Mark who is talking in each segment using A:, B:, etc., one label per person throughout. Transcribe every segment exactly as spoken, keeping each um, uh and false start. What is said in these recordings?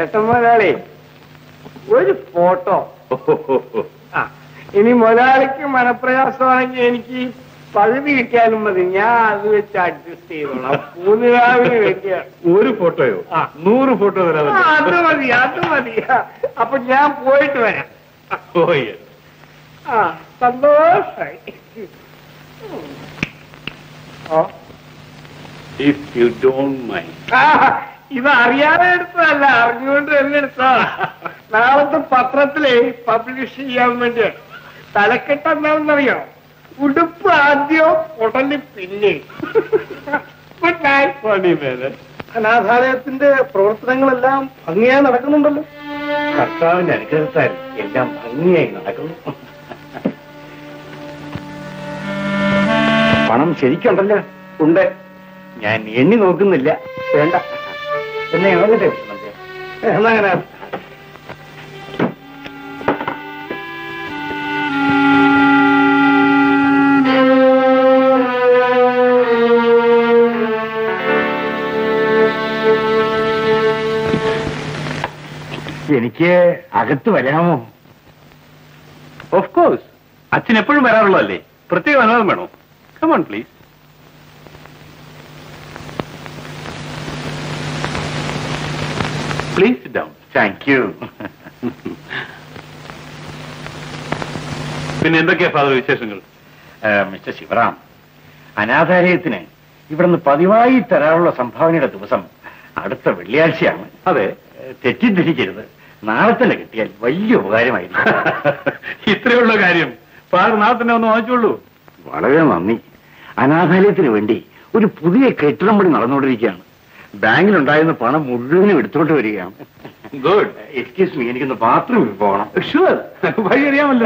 A: ചേട്ടൻ മുതലാളി ഒരു ഫോട്ടോ. ആ ഇനി മുതലാളിക്ക് മനപ്രയാസമാണെങ്കിൽ എനിക്ക് പകുതി കിട്ടിയാലും മതി, ഞാൻ അത് വെച്ച് അഡ്ജസ്റ്റ് ചെയ്തോളാം. പൂനിരാവിന് വേണ്ടിയ
B: ഒരു ഫോട്ടോയോ? ആ നൂറ് ഫോട്ടോ തരാം.
A: അത് മതി അത് മതി. അപ്പൊ ഞാൻ പോയിട്ട് വരാം.
B: പോയി.
A: ആ സന്തോഷായി.
B: If you don't mind.
A: ഇത് അറിയാതെ എടുത്തതല്ല, അറിഞ്ഞുകൊണ്ട് തന്നെ എടുത്തതാണ്. നാളത്തെ പത്രത്തില് പബ്ലിഷ് ചെയ്യാൻ വേണ്ടിയാണ്. തലക്കെട്ട് എന്താണെന്നറിയോ? ഉടുപ്പ് ആദ്യം ഉടനെ പിന്നെ.
B: അനാഥാലയത്തിന്റെ പ്രവർത്തനങ്ങളെല്ലാം ഭംഗിയായി നടക്കുന്നുണ്ടല്ലോ. കർത്താവിന്റെ അനുഗ്രഹത്താൽ എല്ലാം ഭംഗിയായി നടക്കുന്നു. പണം ശരിക്കുണ്ടല്ലോ? ഉണ്ട്. ഞാൻ എണ്ണി നോക്കുന്നില്ല. വേണ്ട എന്നെ ആകട്ടെ. എന്നങ്ങനെ എനിക്ക് അകത്ത് വരാമോ?
C: Of course. അച്ഛൻ എപ്പോഴും വരാറുള്ളതല്ലേ, പ്രത്യേക അനുവാദം വേണോ? Come on please. Please sit down.
B: Thank you.
C: പിന്നെ എന്തൊക്കെയാ ഫാദർ വിശേഷങ്ങൾ?
B: മിസ്റ്റർ ശിവറാം, അനാഥാലയത്തിന് ഇവിടുന്ന് പതിവായി തരാനുള്ള സംഭാവനയുടെ ദിവസം അടുത്ത വെള്ളിയാഴ്ചയാണ്.
C: അതെ,
B: തെറ്റിദ്ധരിക്കരുത്. നാളെ തന്നെ കിട്ടിയാൽ വലിയ ഉപകാരമായിരിക്കും.
C: ഇത്രയുള്ള കാര്യം ഫാദർ നാളെ തന്നെ ഒന്ന് വാങ്ങിച്ചോളൂ.
B: വളരെ നന്ദി. അനാഥാലയത്തിന് വേണ്ടി ഒരു പുതിയ കെട്ടിടം പണി നടന്നുകൊണ്ടിരിക്കുകയാണ്. ബാങ്കിലുണ്ടായിരുന്ന പണം മുഴുവനും എടുത്തോണ്ട് വരികയാണ്.
C: ഗുഡ്.
B: എക്സ്ക്യൂസ് മീ, എനിക്കൊന്ന് ബാത്റൂമിൽ പോകണം.
C: ഷുവർ, വഴി അറിയാമല്ലോ.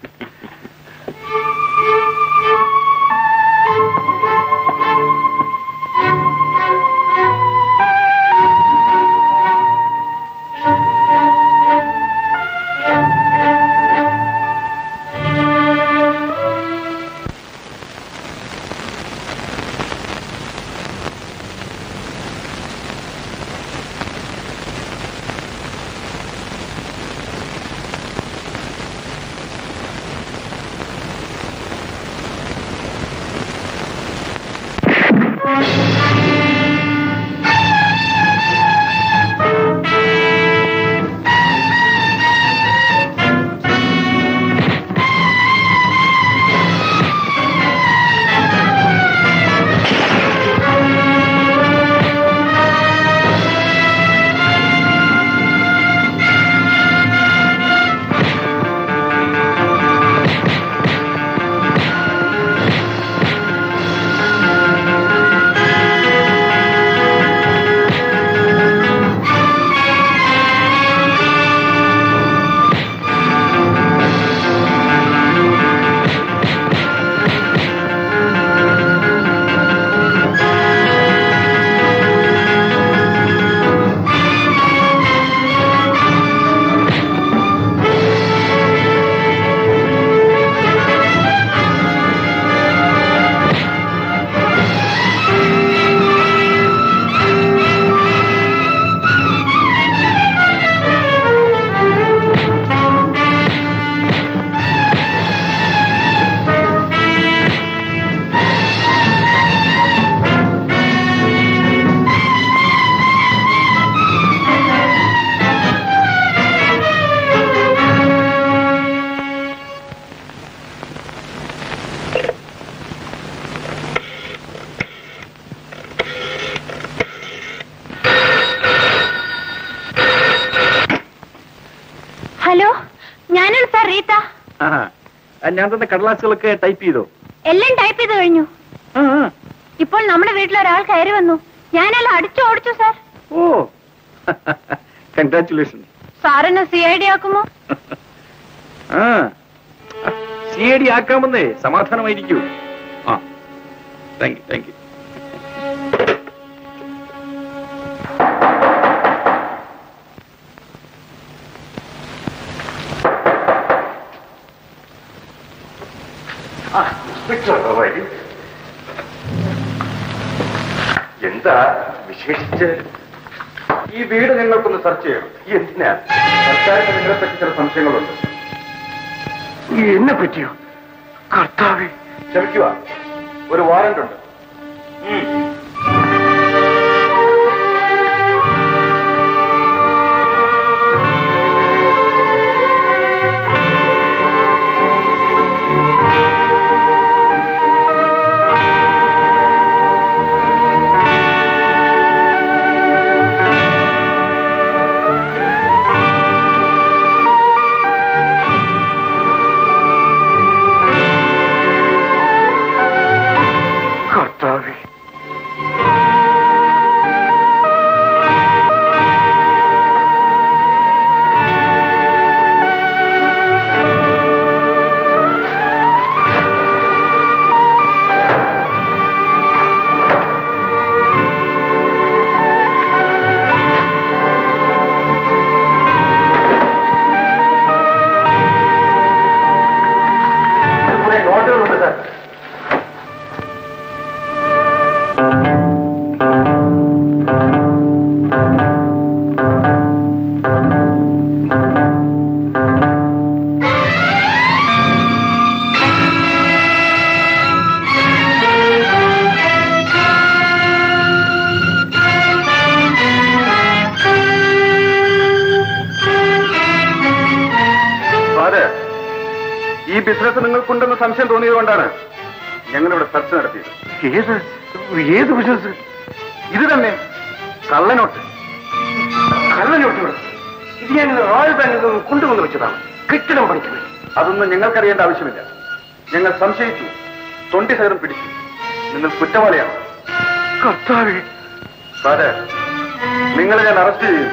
B: ഞാൻ തന്നെ കടലാസുകളൊക്കെ ടൈപ്പ് ചെയ്തോ?
D: എല്ലാം ടൈപ്പ് ചെയ്ത് കഴിഞ്ഞു. ഇപ്പോൾ നമ്മുടെ വീട്ടിലൊരാൾ കയറി വന്നു. ഞാനെല്ലാം അടിച്ചു ഓടിച്ചു സാർ.
B: ഓ, കൺഗ്രാറ്റുലേഷൻ.
D: സാറിനെ സി ഐ ഡി ആക്കുമോ?
B: ആ, സി ഐ ഡി ആക്കാമെന്നേ. സമാധാനമായിരിക്കൂ. ആ, താങ്ക് യു താങ്ക് യു. എന്താ വിശേഷിച്ച്?
C: ഈ വീട് നിങ്ങൾക്കൊന്ന് സെർച്ച് ചെയ്യണം. എന്തിനാ? സർക്കാരിന് നിങ്ങളെ പറ്റി ചില സംശയങ്ങളുണ്ട്.
B: എന്നെ പറ്റിയോ? കർത്താവേ,
C: ക്ഷമിക്കുക, ഒരു വാറന്റ് ഉണ്ട്. ബിസിനസ് നിങ്ങൾക്കുണ്ടെന്ന് സംശയം തോന്നിയതുകൊണ്ടാണ് ഞങ്ങളിവിടെ സെർച്ച് നടത്തിയത്.
B: ഏത് ഏത് ബിസിനസ്?
C: ഇത് തന്നെ, കള്ളനോട്ട്.
B: കള്ളനോട്ടുകൾ? ഇത് ഞാൻ റോയൽ ബാങ്കിൽ നിന്ന് കൊണ്ടുവന്ന് വെച്ചതാണ്, കെട്ടിടം പണിക്കുന്നത്.
C: അതൊന്നും ഞങ്ങൾക്കറിയേണ്ട ആവശ്യമില്ല. ഞങ്ങൾ സംശയിച്ചു, തൊണ്ടി സൈറും പിടിച്ചു. നിങ്ങൾ കുറ്റവാളിയാണ്.
B: കർത്താവേ!
C: സാറേ, നിങ്ങളെ ഞാൻ അറസ്റ്റ് ചെയ്യും.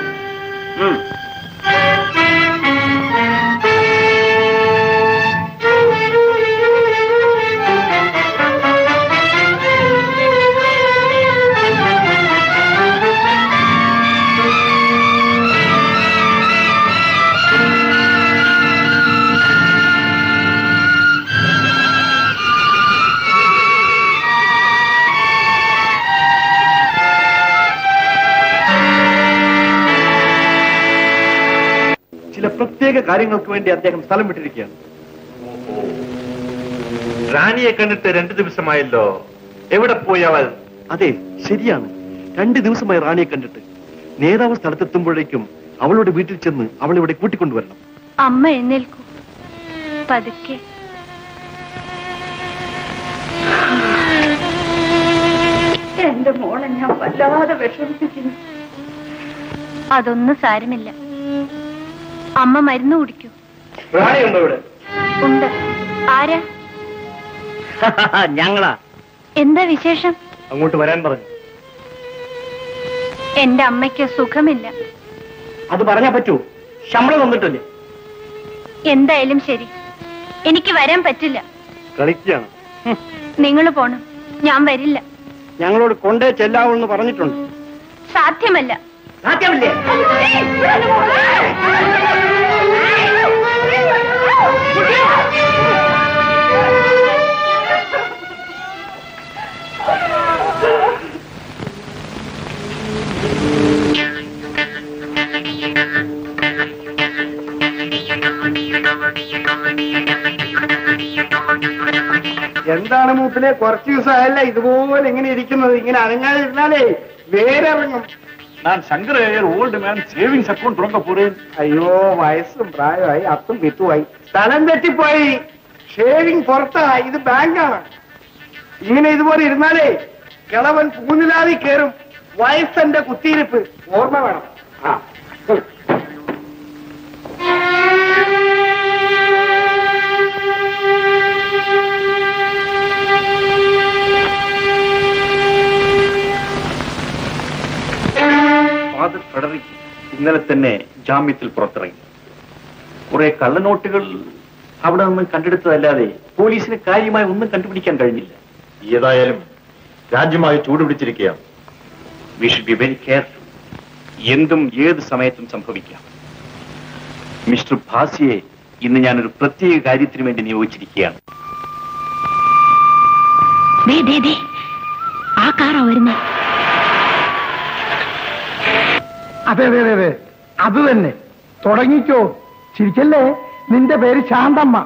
E: പ്രത്യേക കാര്യങ്ങൾക്ക് വേണ്ടി അദ്ദേഹം സ്ഥലം വിട്ടിരിക്കുകയാണ്.
F: റാണിയെ കണ്ടിട്ട് രണ്ടു ദിവസമായല്ലോ, എവിടെ പോയി അവൾ?
E: അതെ, ശരിയാണ്, രണ്ടു ദിവസമായി റാണിയെ കണ്ടിട്ട്. നേതാവ് സ്ഥലത്തെത്തുമ്പോഴേക്കും അവളുടെ വീട്ടിൽ ചെന്ന് അവളെ ഇവിടെ കൂട്ടിക്കൊണ്ടുവരണം.
D: അമ്മ എഴുന്നേൽക്കൂ, പതുക്കെ.
G: എന്റെ മോളെ ഞാൻ വല്ലാതെ വിഷമിപ്പിക്കുന്നു.
D: അതൊന്നും സാരമില്ല, അമ്മ മരുന്ന് കുടിക്കൂ.
E: റാണിയുണ്ടോ ഇവിടെ?
D: ഉണ്ട്. ആരാ?
E: ഞങ്ങളാ.
D: എന്താ വിശേഷം?
E: അങ്ങോട്ട് വരാൻ പറഞ്ഞു.
D: എന്റെ അമ്മയ്ക്ക് സുഖമില്ല.
E: അത് പറഞ്ഞാ പറ്റൂ? ശമ്പളം തന്നിട്ടല്ലേ?
D: എന്തായാലും ശരി, എനിക്ക് വരാൻ പറ്റില്ല.
E: കളിക്കുകയാണ്.
D: നിങ്ങൾ പോണം, ഞാൻ വരില്ല.
E: ഞങ്ങളോട് കൊണ്ടേ ചെല്ലാവെന്ന് പറഞ്ഞിട്ടുണ്ട്.
D: സാധ്യമല്ല.
E: സാധ്യമല്ലേ?
A: എന്താണ് മൂപ്പിലെ, കുറച്ച് ദിവസമായല്ല ഇതുപോലെ ഇങ്ങനെ ഇരിക്കുന്നത്. ഇങ്ങനെ അനങ്ങാതിരുന്നാലേ വേറെ ഇറങ്ങും.
C: ഞാൻ Shankarayyar old man savings account തുടങ്ങ പോരേ.
A: അയ്യോ, വയസ്സും പ്രായമായി, അത്തും വിത്തുമായി, സ്ഥലം തെറ്റിപ്പോയി. ഷേവിംഗ് പുറത്താ, ഇത് ബാങ്കാണ്. ഇങ്ങനെ ഇതുപോലെ ഇരുന്നാലേ കിളവൻ പൂനിലാതി കയറും. വയസ്സന്റെ കുത്തിയിരിപ്പ് ഓർമ്മ വേണം. ആ
C: ഫാദർ ഫെഡറിക് ഇന്നലെ തന്നെ ജാമ്യത്തിൽ പുറത്തിറങ്ങി. കുറെ കള്ളനോട്ടുകൾ അവിടെ നിന്ന് കണ്ടെടുത്തതല്ലാതെ പോലീസിന് കാര്യമായി ഒന്നും കണ്ടുപിടിക്കാൻ കഴിഞ്ഞില്ല.
F: ഏതായാലും രാജ്യമായി ചൂടുപിടിച്ചിരിക്കുകയാണ്.
C: We should be very careful. എന്തും ഏത് സമയത്തും സംഭവിക്കാം. മിസ്റ്റർ ഭാസിയെ ഇന്ന് ഞാനൊരു പ്രത്യേക കാര്യത്തിന് വേണ്ടി നിയോഗിച്ചിരിക്കുകയാണ്.
D: ആ കാറാ വരുന്നേ.
A: അതെ അതെ അതെ അതെ അത് തന്നെ. തുടങ്ങിക്കോ. ചിരിക്കല്ലേ. നിന്റെ പേര് ശാന്തമ്മ.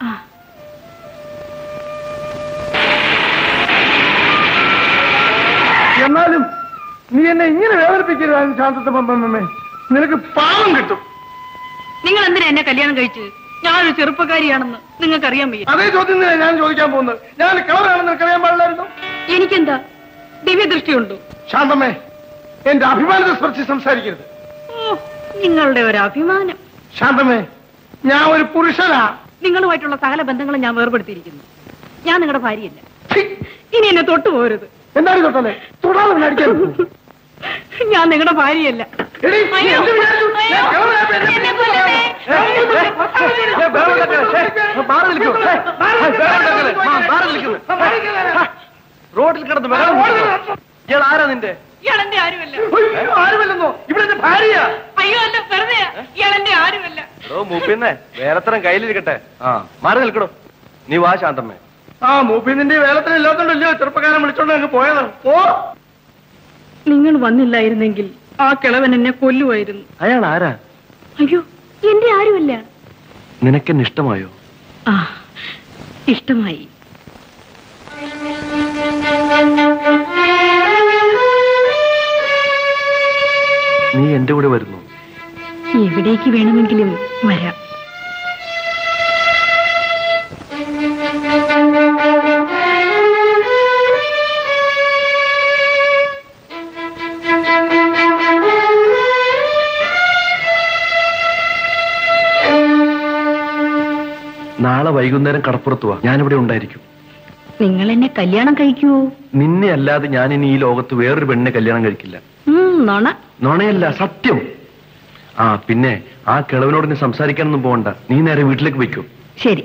A: എന്നാലും നീ എന്നെ ഇങ്ങനെ വേദനിപ്പിക്കരുതായിരുന്നു ശാന്തത്തമ്മേ. നിനക്ക് പാവം കിട്ടും.
G: നിങ്ങൾ എന്തിനാ എന്നെ കല്യാണം കഴിച്ച്? ഞാനൊരു ചെറുപ്പക്കാരിയാണെന്ന് നിങ്ങൾക്ക് അറിയാൻ വയ്യ.
A: അതേ ചോദ്യം തന്നെ ഞാൻ ചോദിക്കാൻ പോകുന്നത്. ഞാൻ കളറാണെന്ന് നിനക്ക് അറിയാൻ പാടില്ലായിരുന്നു.
G: എനിക്കെന്താ ദിവ്യദൃഷ്ടിയുണ്ടോ?
A: ശാന്തമ്മേ, എന്റെ അഭിമാനത്തെ സ്പർശി സംസാരിക്കരുത്.
G: ഓ, നിങ്ങളുടെ ഒരു അഭിമാനം.
A: ശാന്തമ്മേ, ഞാൻ ഒരു പുരുഷനാ.
G: നിങ്ങളുമായിട്ടുള്ള സകല ബന്ധങ്ങളും ഞാൻ വേർപെടുത്തിയിരിക്കുന്നു. ഞാൻ നിങ്ങളുടെ ഭാര്യയല്ല. ഇനി എന്നെ തൊട്ടു പോരുത്.
A: എന്താണ് തൊട്ടല്ലേ? തൊടാതെ അടിക്കാൻ.
G: ഞാൻ നിങ്ങളുടെ ഭാര്യയല്ല.
E: റോഡിൽ കിടന്ന് ഇയാൾ ആരാ നിന്റെ?
G: ഇയാളെന്റെ ആരുമല്ല.
A: ആരുമല്ലെന്നോ? ഇവിടെ ഭാര്യ.
G: അയ്യോ അല്ല, വെറുതെ. ഇയാളെന്റെ ആരുമല്ല.
E: ഓ മൂപ്പിന്നെ വേലത്തരം കയ്യിലിരിക്കട്ടെ. ആ മാറി നിൽക്കണോ. നീ വാ ശാന്തമ്മേ.
A: ആ മൂപ്പിന്നിന്റെ വേലത്തിന് ഇല്ലാത്തോണ്ടല്ലോ ചെറുപ്പക്കാരൻ വിളിച്ചോണ്ട് അങ്ങ് പോയതാണ്. ഓ,
G: നിങ്ങൾ വന്നില്ലായിരുന്നെങ്കിൽ ആ കിളവൻ എന്നെ കൊല്ലുമായിരുന്നു.
E: അയാൾ ആരാ?
G: അയ്യോ, എന്റെ ആരുമല്ല.
E: നിനക്കെന്നെ ഇഷ്ടമായോ?
G: ആ, ഇഷ്ടമായി.
E: നീ എന്റെ കൂടെ വരുന്നു?
G: എവിടേക്ക് വേണമെങ്കിലും വരാം.
E: നാളെ വൈകുന്നേരം കടപ്പുറത്ത് വാ. ഞാനിവിടെ ഉണ്ടായിരിക്കും.
G: നിങ്ങൾ എന്നെ കല്യാണം കഴിക്കുവോ?
E: നിന്നെ അല്ലാതെ ഞാൻ ഇനി ഈ ലോകത്ത് വേറൊരു പെണ്ണിനെ കല്യാണം കഴിക്കില്ല.
G: നോണ.
E: നോണയല്ല, സത്യം. ആ പിന്നെ ആ കിളവനോട് നീ സംസാരിക്കാനൊന്നും പോകണ്ട. നീ നേരെ വീട്ടിലേക്ക് വയ്ക്കൂ.
G: ശരി.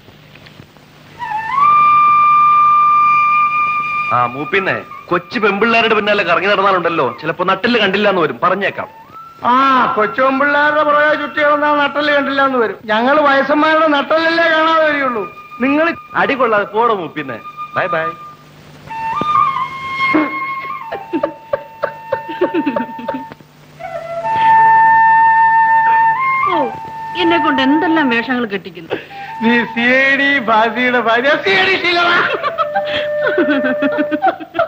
E: ആ മൂപ്പിന്നെ കൊച്ചു പെമ്പിള്ളേരുടെ പിന്നാലെ കറങ്ങി നടന്നാലുണ്ടല്ലോ ചിലപ്പോ നട്ടില് കണ്ടില്ല എന്ന് വരും. പറഞ്ഞേക്കാം.
A: ആ കൊച്ചുപിള്ളേരുടെ പുറകെ ചുറ്റികളെന്നാ നട്ടല് കണ്ടില്ല എന്ന് വരും. ഞങ്ങൾ വയസ്സന്മാരുടെ നട്ടലല്ലേ കാണാതെ വരികയുള്ളൂ. നിങ്ങൾ
E: അടി കൊള്ളാതെ പോടോ മൂപ്പിന്നെ. Bye bye.
G: ഓ, എന്നെ കൊണ്ട് എന്തെല്ലാം വേഷങ്ങൾ കെട്ടിക്കുന്നു.
A: നീ സി ഐ ഡി ഭാസിയുടെ ഭാര്യ. C I D ശീലമാ.